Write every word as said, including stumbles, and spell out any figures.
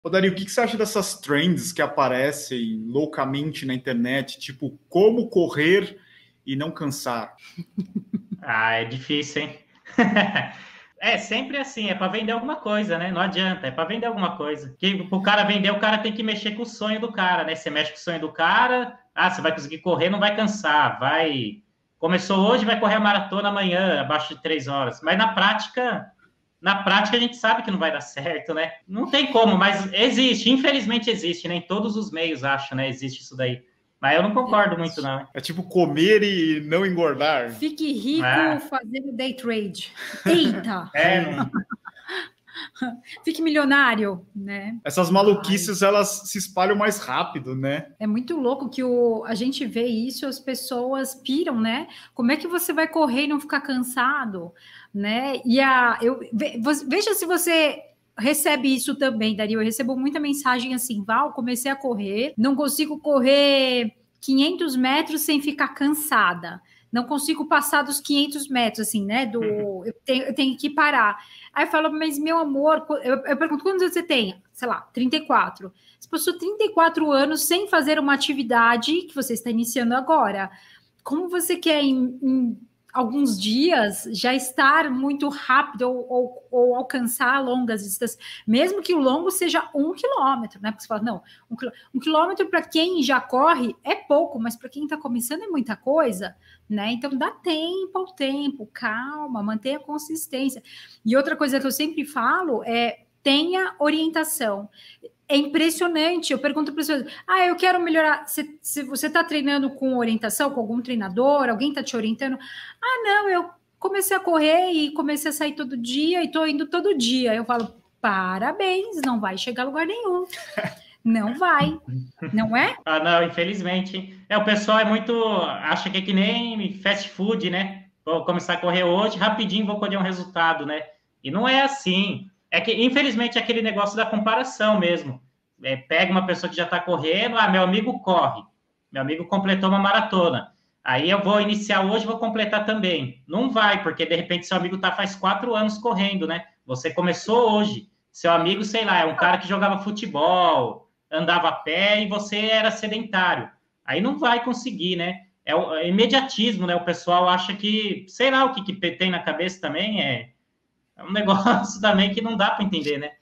Ô, Dari, o que que você acha dessas trends que aparecem loucamente na internet, tipo, como correr e não cansar? Ah, é difícil, hein? É sempre assim, é para vender alguma coisa, né? Não adianta, é para vender alguma coisa. Que o cara vender, o cara tem que mexer com o sonho do cara, né? Você mexe com o sonho do cara, ah, você vai conseguir correr, não vai cansar, vai. Começou hoje, vai correr a maratona amanhã, abaixo de três horas. Mas na prática, na prática a gente sabe que não vai dar certo, né? Não tem como, mas existe, infelizmente existe, né? Em todos os meios, acho, né? Existe isso daí. Mas eu não concordo muito, não. É tipo comer e não engordar. Fique rico Ah, fazendo day trade. Eita! é, não. Fique milionário, né? Essas maluquices, elas se espalham mais rápido, né? É muito louco que o, a gente vê isso, as pessoas piram, né? Como é que você vai correr e não ficar cansado, né? E a, eu, ve- vo- veja se você recebe isso também, Dario. Eu recebo muita mensagem assim, Val, comecei a correr, não consigo correr quinhentos metros sem ficar cansada. Não consigo passar dos quinhentos metros, assim, né? Do, eu, tenho, eu tenho que parar. Aí eu falo, mas meu amor, eu, eu pergunto, quantos anos você tem? Sei lá, trinta e quatro. Você passou trinta e quatro anos sem fazer uma atividade que você está iniciando agora. Como você quer, em, em alguns dias, já estar muito rápido ou, ou, ou alcançar longas distâncias, mesmo que o longo seja um quilômetro, né? Porque você fala, não, um, quilô- um quilômetro para quem já corre é pouco, mas para quem está começando é muita coisa, né? Então dá tempo ao tempo, calma, mantenha a consistência. E outra coisa que eu sempre falo é tenha orientação. É impressionante. Eu pergunto para as pessoas: ah, eu quero melhorar. Se, se você está treinando com orientação, com algum treinador, alguém está te orientando? Ah, não, eu comecei a correr e comecei a sair todo dia e estou indo todo dia. Eu falo: parabéns, não vai chegar a lugar nenhum. Não vai, não é? Ah, não, infelizmente. É, o pessoal é muito. Acha que é que nem fast food, né? Vou começar a correr hoje, rapidinho vou colher um resultado, né? E não é assim. É que, infelizmente, é aquele negócio da comparação mesmo. É, pega uma pessoa que já está correndo, ah, meu amigo corre, meu amigo completou uma maratona. Aí eu vou iniciar hoje, vou completar também. Não vai, porque de repente seu amigo tá faz quatro anos correndo, né? Você começou hoje. Seu amigo, sei lá, é um cara que jogava futebol, andava a pé e você era sedentário. Aí não vai conseguir, né? É o é imediatismo, né? O pessoal acha que, sei lá o que, que tem na cabeça também, é, é um negócio também que não dá para entender, né?